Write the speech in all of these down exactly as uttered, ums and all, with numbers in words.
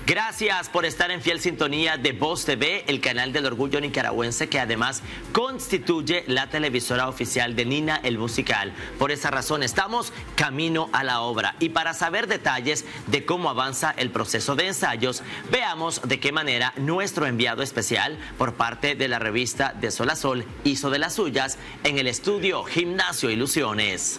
Gracias por estar en fiel sintonía de Voz T V, el canal del orgullo nicaragüense que además constituye la televisora oficial de Nina el Musical. Por esa razón estamos camino a la obra y para saber detalles de cómo avanza el proceso de ensayos, veamos de qué manera nuestro enviado especial por parte de la revista De Sol a Sol hizo de las suyas en el estudio Gimnasio Ilusiones.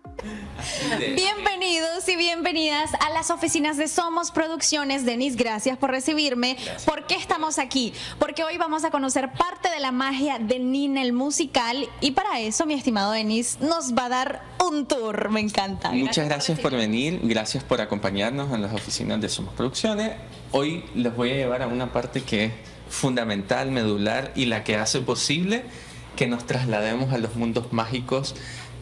Bienvenidos y bienvenidas a las oficinas de Somos Producciones. Denis, gracias por recibirme. Gracias. ¿Por qué estamos aquí? Porque hoy vamos a conocer parte de la magia de Nina el Musical y para eso, mi estimado Denis, nos va a dar un tour. Me encanta. Muchas gracias por venir, gracias por acompañarnos en las oficinas de Somos Producciones. Hoy les voy a llevar a una parte que es fundamental, medular y la que hace posible que nos traslademos a los mundos mágicos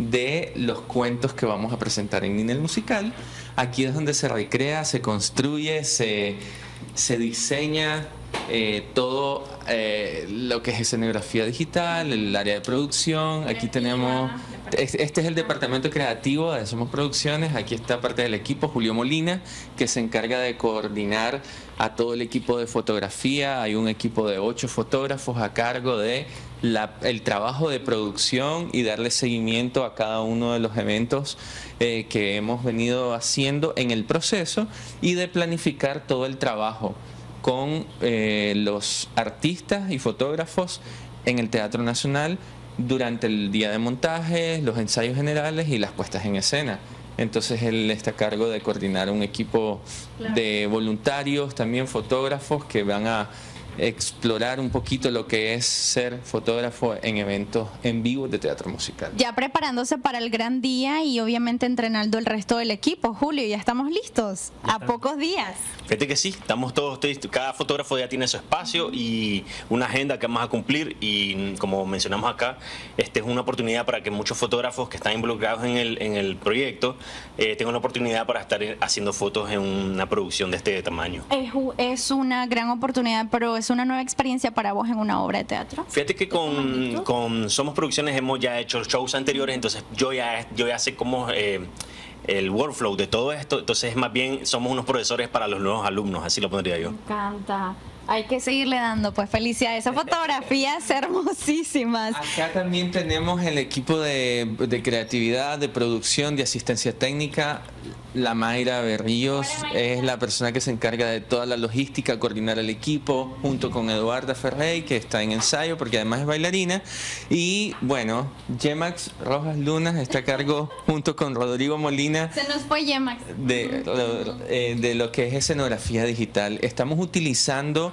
de los cuentos que vamos a presentar en Nina el Musical. Aquí es donde se recrea, se construye, se, se diseña eh, todo eh, lo que es escenografía digital, el área de producción. Aquí tenemos, este es el departamento creativo de Somos Producciones. Aquí está parte del equipo, Julio Molina, que se encarga de coordinar a todo el equipo de fotografía. Hay un equipo de ocho fotógrafos a cargo de La, el trabajo de producción y darle seguimiento a cada uno de los eventos eh, que hemos venido haciendo en el proceso y de planificar todo el trabajo con eh, los artistas y fotógrafos en el Teatro Nacional durante el día de montaje, los ensayos generales y las puestas en escena. Entonces él está a cargo de coordinar un equipo de voluntarios, también fotógrafos que van a explorar un poquito lo que es ser fotógrafo en eventos en vivo de teatro musical. Ya preparándose para el gran día y obviamente entrenando el resto del equipo. Julio, ya estamos listos a pocos días. Fíjate que sí, estamos todos, cada fotógrafo ya tiene su espacio y una agenda que vamos a cumplir y como mencionamos acá, este es una oportunidad para que muchos fotógrafos que están involucrados en el, en el proyecto eh, tengan una oportunidad para estar haciendo fotos en una producción de este tamaño. Es, es una gran oportunidad, pero es una nueva experiencia para vos en una obra de teatro. Fíjate que con, con Somos Producciones hemos ya hecho shows anteriores, entonces yo ya, yo ya sé cómo eh, el workflow de todo esto, entonces más bien somos unos profesores para los nuevos alumnos, así lo pondría yo. Me encanta. Hay que seguirle dando, pues felicidades. Esas fotografías hermosísimas. Acá también tenemos el equipo de, de creatividad, de producción, de asistencia técnica. La Mayra Berríos es la persona que se encarga de toda la logística, coordinar el equipo, junto con Eduarda Ferrey, que está en ensayo, porque además es bailarina. Y bueno, Yemax Rojas Lunas está a cargo, junto con Rodrigo Molina. Se nos fue Yemax. De, de, de lo que es escenografía digital. Estamos utilizando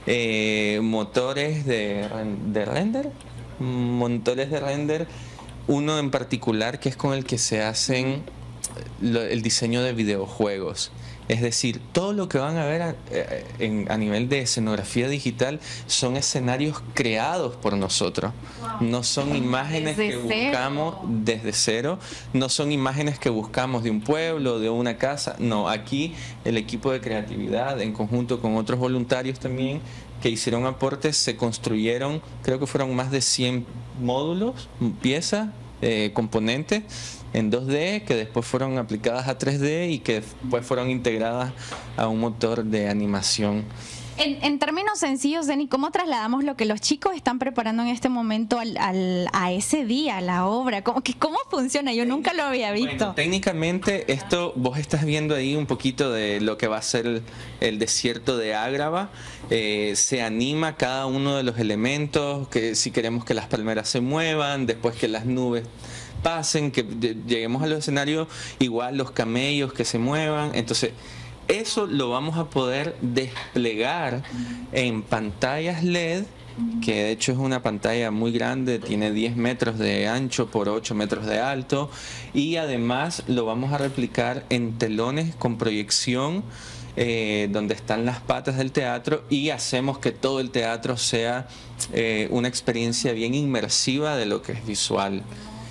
eh, motores de, de render, motores de render, uno en particular que es con el que se hacen lo, el diseño de videojuegos. Es decir, todo lo que van a ver a, en, a nivel de escenografía digital son escenarios creados por nosotros. Wow. No son imágenes desde que cero. buscamos desde cero, no son imágenes que buscamos de un pueblo, de una casa. No, aquí el equipo de creatividad, en conjunto con otros voluntarios también, que hicieron aportes, se construyeron, creo que fueron más de cien módulos, piezas, eh, componentes en dos D que después fueron aplicadas a tres D y que después fueron integradas a un motor de animación. En, en términos sencillos, Denny, ¿cómo trasladamos lo que los chicos están preparando en este momento al, al, a ese día, a la obra? ¿Cómo, que, ¿Cómo funciona? Yo nunca lo había visto. Bueno, técnicamente esto, vos estás viendo ahí un poquito de lo que va a ser el, el desierto de Ágrava. Eh, se anima cada uno de los elementos, que si queremos que las palmeras se muevan, después que las nubes pasen, que lleguemos a los escenarios, igual los camellos que se muevan. Entonces eso lo vamos a poder desplegar en pantallas L E D, que de hecho es una pantalla muy grande, tiene diez metros de ancho por ocho metros de alto, y además lo vamos a replicar en telones con proyección eh, donde están las patas del teatro, y hacemos que todo el teatro sea eh, una experiencia bien inmersiva de lo que es visual.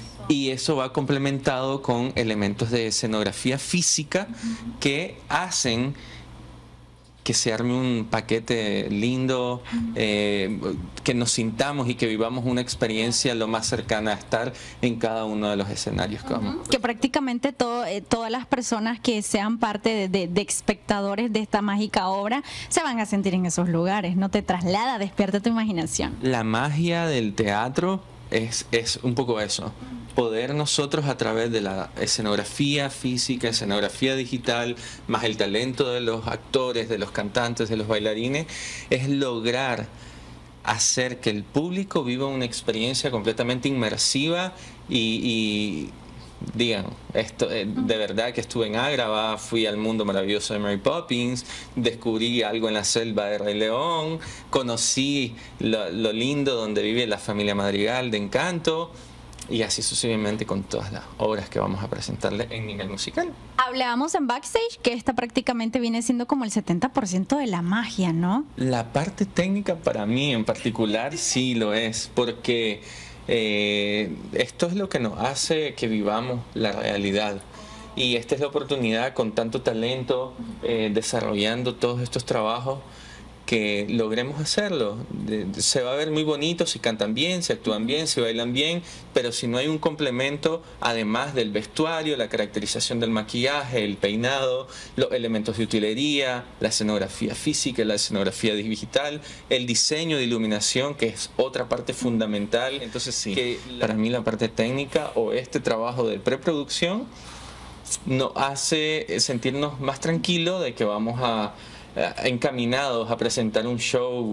Y eso va complementado con elementos de escenografía física que hacen que se arme un paquete lindo, eh, que nos sintamos y que vivamos una experiencia lo más cercana a estar en cada uno de los escenarios que vamos. Que prácticamente todo, eh, todas las personas que sean parte de, de, de espectadores de esta mágica obra se van a sentir en esos lugares, no te traslada, despierta tu imaginación. La magia del teatro es, es un poco eso. Poder nosotros a través de la escenografía física, escenografía digital, más el talento de los actores, de los cantantes, de los bailarines, es lograr hacer que el público viva una experiencia completamente inmersiva y, y digan, esto, de verdad que estuve en Agrava, fui al mundo maravilloso de Mary Poppins, descubrí algo en la selva de Rey León, conocí lo, lo lindo donde vive la familia Madrigal de Encanto, y así sucesivamente con todas las obras que vamos a presentarle en Nina el Musical. Hablábamos en backstage que esta prácticamente viene siendo como el setenta por ciento de la magia, ¿no? La parte técnica para mí en particular sí lo es, porque eh, esto es lo que nos hace que vivamos la realidad. Y esta es la oportunidad con tanto talento, eh, desarrollando todos estos trabajos, que logremos hacerlo. Se va a ver muy bonito si cantan bien, si actúan bien, si bailan bien, pero si no hay un complemento, además del vestuario, la caracterización del maquillaje, el peinado, los elementos de utilería, la escenografía física, la escenografía digital, el diseño de iluminación, que es otra parte fundamental. Entonces sí, que para mí la parte técnica o este trabajo de preproducción nos hace sentirnos más tranquilos de que vamos a encaminados a presentar un show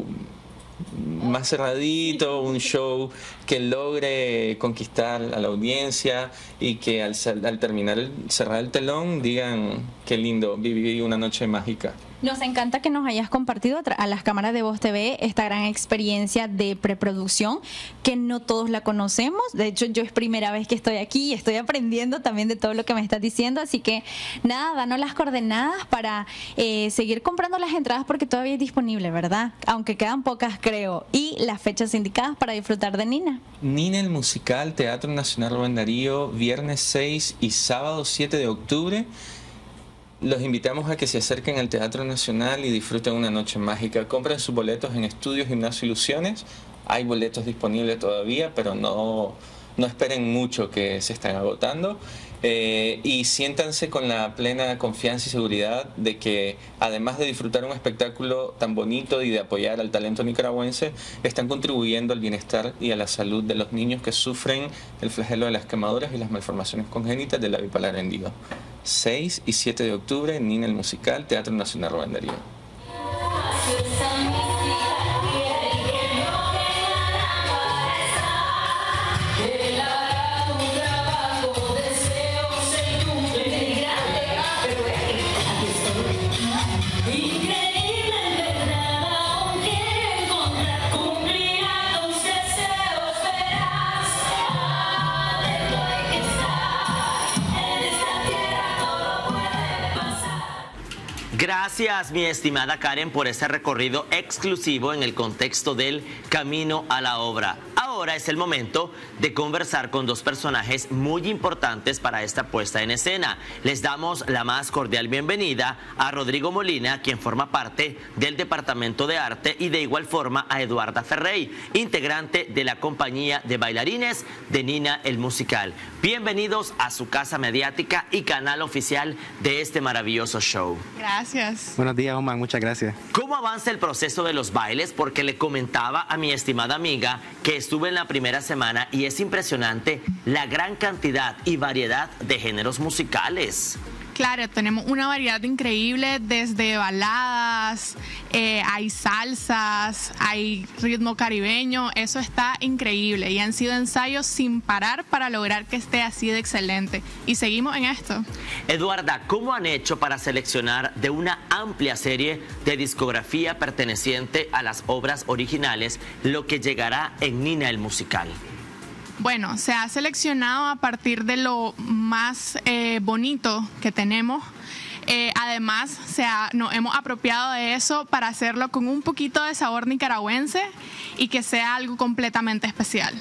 más cerradito, un show que logre conquistar a la audiencia y que al, al terminar, el, cerrar el telón, digan qué lindo, viví una noche mágica. Nos encanta que nos hayas compartido a las cámaras de Voz T V esta gran experiencia de preproducción que no todos la conocemos. De hecho, yo es primera vez que estoy aquí y estoy aprendiendo también de todo lo que me estás diciendo. Así que nada, danos las coordenadas para eh, seguir comprando las entradas porque todavía es disponible, ¿verdad? Aunque quedan pocas, creo. Y las fechas indicadas para disfrutar de Nina. Nina el Musical, Teatro Nacional Rubén Darío, viernes seis y sábado siete de octubre. Los invitamos a que se acerquen al Teatro Nacional y disfruten una noche mágica. Compren sus boletos en Estudios Gimnasio Ilusiones. Hay boletos disponibles todavía, pero no, no esperen mucho que se están agotando. Eh, y siéntanse con la plena confianza y seguridad de que, además de disfrutar un espectáculo tan bonito y de apoyar al talento nicaragüense, están contribuyendo al bienestar y a la salud de los niños que sufren el flagelo de las quemaduras y las malformaciones congénitas de la bipolar hendido. seis y siete de octubre, Nina el Musical, Teatro Nacional Rubén Darío. Gracias, mi estimada Karen, por este recorrido exclusivo en el contexto del Camino a la Obra. Ahora es el momento de conversar con dos personajes muy importantes para esta puesta en escena. Les damos la más cordial bienvenida a Rodrigo Molina, quien forma parte del Departamento de Arte, y de igual forma a Eduarda Ferrey, integrante de la compañía de bailarines de Nina el Musical. Bienvenidos a su casa mediática y canal oficial de este maravilloso show. Gracias. Buenos días, Omar, muchas gracias. ¿Cómo avanza el proceso de los bailes? Porque le comentaba a mi estimada amiga que estuve en la primera semana y es impresionante la gran cantidad y variedad de géneros musicales. Claro, tenemos una variedad increíble, desde baladas, eh, hay salsas, hay ritmo caribeño, eso está increíble y han sido ensayos sin parar para lograr que esté así de excelente y seguimos en esto. Eduarda, ¿cómo han hecho para seleccionar de una amplia serie de discografía perteneciente a las obras originales lo que llegará en Nina el Musical? Bueno, se ha seleccionado a partir de lo más eh, bonito que tenemos. Eh, además, se ha, nos hemos apropiado de eso para hacerlo con un poquito de sabor nicaragüense y que sea algo completamente especial.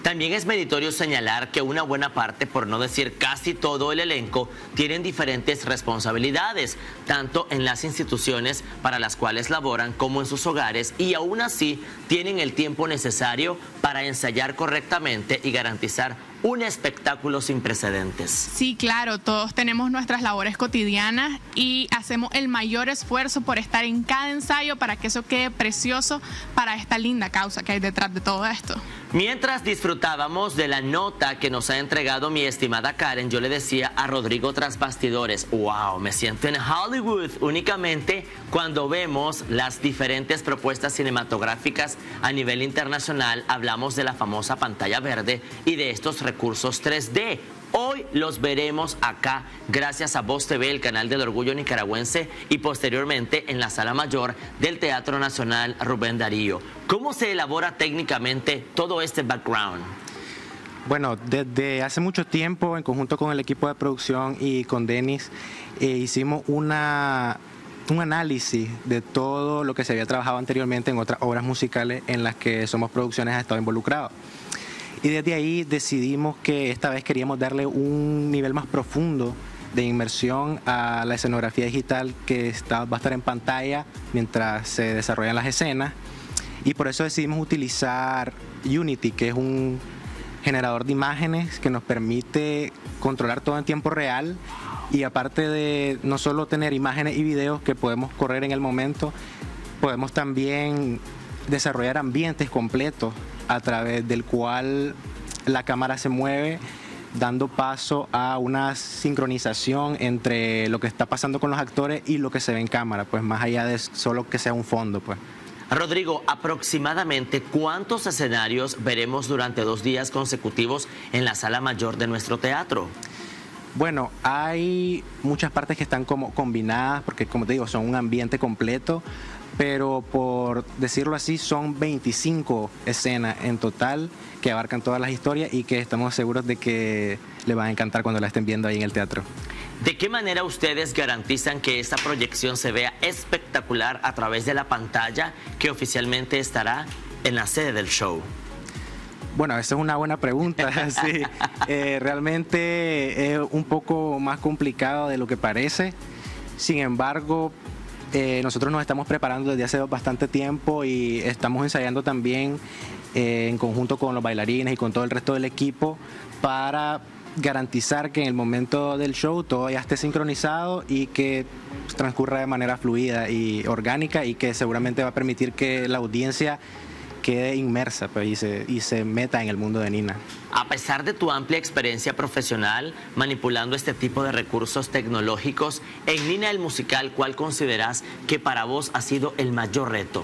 También es meritorio señalar que una buena parte, por no decir casi todo el elenco, tienen diferentes responsabilidades, tanto en las instituciones para las cuales laboran como en sus hogares, y aún así tienen el tiempo necesario para ensayar correctamente y garantizar un espectáculo sin precedentes. Sí, claro, todos tenemos nuestras labores cotidianas y hacemos el mayor esfuerzo por estar en cada ensayo para que eso quede precioso para esta linda causa que hay detrás de todo esto. Mientras disfrutábamos de la nota que nos ha entregado mi estimada Karen, yo le decía a Rodrigo tras bastidores, wow, me siento en Hollywood únicamente cuando vemos las diferentes propuestas cinematográficas a nivel internacional. Hablamos de la famosa pantalla verde y de estos recursos tres D. Hoy los veremos acá gracias a Voz T V, el canal del orgullo nicaragüense, y posteriormente en la Sala Mayor del Teatro Nacional Rubén Darío. ¿Cómo se elabora técnicamente todo este background? Bueno, desde hace mucho tiempo, en conjunto con el equipo de producción y con Denis, eh, hicimos una, un análisis de todo lo que se había trabajado anteriormente en otras obras musicales en las que Somos Producciones ha estado involucrado. Y desde ahí decidimos que esta vez queríamos darle un nivel más profundo de inmersión a la escenografía digital que está, va a estar en pantalla mientras se desarrollan las escenas. Y por eso decidimos utilizar Unity, que es un generador de imágenes que nos permite controlar todo en tiempo real. Y aparte de no solo tener imágenes y videos que podemos correr en el momento, podemos también desarrollar ambientes completos a través del cual la cámara se mueve, dando paso a una sincronización entre lo que está pasando con los actores y lo que se ve en cámara, pues más allá de solo que sea un fondo, pues. Rodrigo, aproximadamente ¿cuántos escenarios veremos durante dos días consecutivos en la Sala Mayor de nuestro teatro? Bueno, hay muchas partes que están como combinadas, porque como te digo, son un ambiente completo, pero por decirlo así, son veinticinco escenas en total que abarcan todas las historias y que estamos seguros de que les va a encantar cuando la estén viendo ahí en el teatro. ¿De qué manera ustedes garantizan que esta proyección se vea espectacular a través de la pantalla que oficialmente estará en la sede del show? Bueno, esa es una buena pregunta. Sí, eh, realmente es un poco más complicado de lo que parece. Sin embargo, eh, nosotros nos estamos preparando desde hace bastante tiempo y estamos ensayando también eh, en conjunto con los bailarines y con todo el resto del equipo para garantizar que en el momento del show todo ya esté sincronizado y que transcurra de manera fluida y orgánica, y que seguramente va a permitir que la audiencia quede inmersa, pues, y, se, y se meta en el mundo de Nina. A pesar de tu amplia experiencia profesional manipulando este tipo de recursos tecnológicos, en Nina el musical, ¿cuál consideras que para vos ha sido el mayor reto?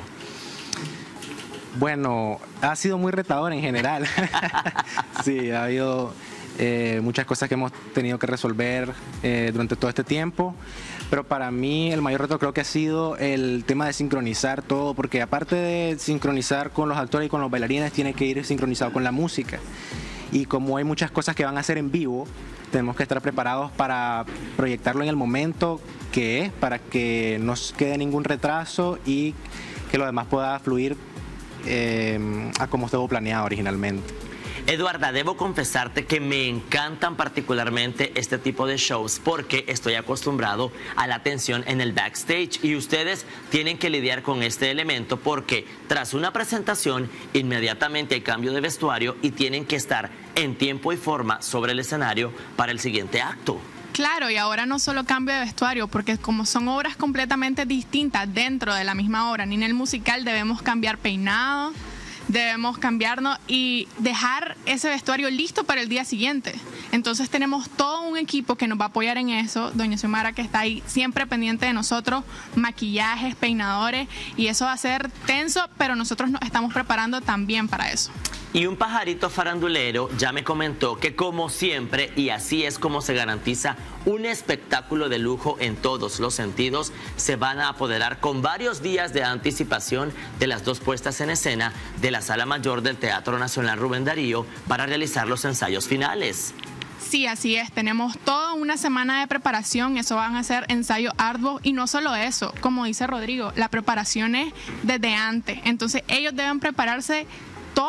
Bueno, ha sido muy retador en general. Sí, ha habido eh, muchas cosas que hemos tenido que resolver eh, durante todo este tiempo. Pero para mí el mayor reto creo que ha sido el tema de sincronizar todo, porque aparte de sincronizar con los actores y con los bailarines, tiene que ir sincronizado con la música. Y como hay muchas cosas que van a hacer en vivo, tenemos que estar preparados para proyectarlo en el momento que es, para que no quede ningún retraso y que lo demás pueda fluir eh, a como estuvo planeado originalmente. Eduarda, debo confesarte que me encantan particularmente este tipo de shows porque estoy acostumbrado a la tensión en el backstage y ustedes tienen que lidiar con este elemento porque tras una presentación inmediatamente hay cambio de vestuario y tienen que estar en tiempo y forma sobre el escenario para el siguiente acto. Claro, y ahora no solo cambio de vestuario, porque como son obras completamente distintas dentro de la misma obra, ni en el musical debemos cambiar peinado, debemos cambiarnos y dejar ese vestuario listo para el día siguiente. Entonces tenemos todo un equipo que nos va a apoyar en eso. Doña Xiomara, que está ahí siempre pendiente de nosotros, maquillajes, peinadores, y eso va a ser tenso, pero nosotros nos estamos preparando también para eso. Y un pajarito farandulero ya me comentó que como siempre, y así es como se garantiza un espectáculo de lujo en todos los sentidos, se van a apoderar con varios días de anticipación de las dos puestas en escena de la Sala Mayor del Teatro Nacional Rubén Darío para realizar los ensayos finales. Sí, así es. Tenemos toda una semana de preparación. Eso van a ser ensayos arduos y no solo eso. Como dice Rodrigo, la preparación es desde antes. Entonces ellos deben prepararse todo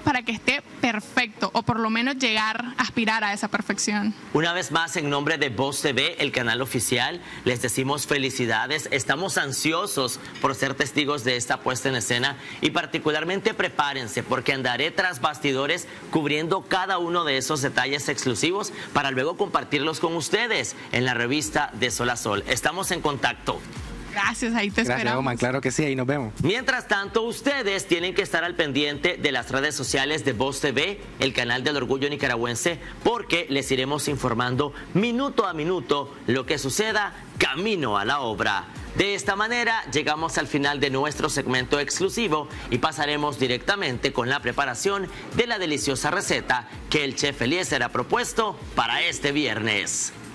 para que esté perfecto o por lo menos llegar a aspirar a esa perfección. Una vez más, en nombre de Voz T V, el canal oficial, les decimos felicidades. Estamos ansiosos por ser testigos de esta puesta en escena y particularmente prepárense porque andaré tras bastidores cubriendo cada uno de esos detalles exclusivos para luego compartirlos con ustedes en la revista de Sol a Sol. Estamos en contacto. Gracias, ahí te Gracias, esperamos. Oman, claro que sí, ahí nos vemos. Mientras tanto, ustedes tienen que estar al pendiente de las redes sociales de Voz T V, el canal del orgullo nicaragüense, porque les iremos informando minuto a minuto lo que suceda camino a la obra. De esta manera llegamos al final de nuestro segmento exclusivo y pasaremos directamente con la preparación de la deliciosa receta que el chef Eliezer ha propuesto para este viernes.